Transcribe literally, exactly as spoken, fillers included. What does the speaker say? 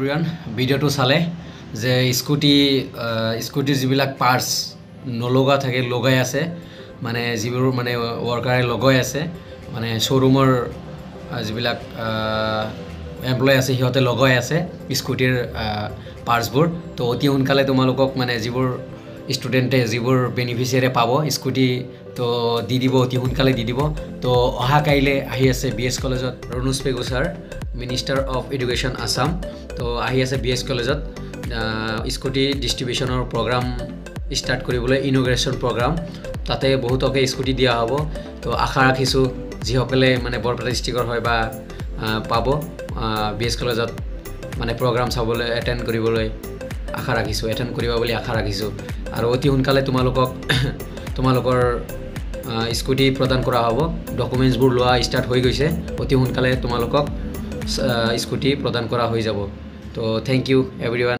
everyone. Video to sale যে scooty স্কুটিৰ যিবিলাক পাৰ্টস নলগা থাকে লগাই আছে মানে যিবোৰ মানে ওয়াৰ্কাৰে লগাই আছে মানে শোৰুমৰ যিবিলাক এমপ্লয় আছে সিহঁতে লগাই আছে স্কুটিৰ পাৰ্টসবোৰ তো অতি সোনকালে তোমালোকক মানে যিবোৰ ষ্টুডেন্টে যিবোৰ বেনিফিচিয়াৰি পাব স্কুটি তো দি দিব অতি সোনকালে দি দিব তো অহা কাইলে আহি আছে বিএছ কলেজত Ranoj Pegu sir minister of education Assam তো আহি আছে বিএছ কলেজত স্কুটি ডিস্ট্ৰিবিউচনৰ প্ৰগ্ৰাম স্টাৰ্ট কৰিবলৈ ইনোগ্ৰেশ্যন প্ৰগ্ৰাম তাতে বহুতকে স্কুটি দিয়া হ'ব তো আশা ৰাখিছো যিসকলে মানে বৰপেটা ডিস্ট্ৰিক্টৰ হয় বা পাব বিএছ কলেজত মানে প্ৰগ্ৰাম চাবলৈ এটেন্ড কৰিবলৈ আশা ৰাখিছো এটেন্ড কৰিব বুলি আশা ৰাখিছো আৰু অতি সোনকালে তোমালোকক তোমালোকৰ স্কুটি প্ৰদান কৰা হ'ব ডকুমেন্টছবোৰ লোৱা ষ্টাৰ্ট হৈ গৈছে অতি সোনকালে তোমালোকক স্কুটি প্ৰদান কৰা হৈ যাব তো থ্যাংক ইউ এভৰিওয়ান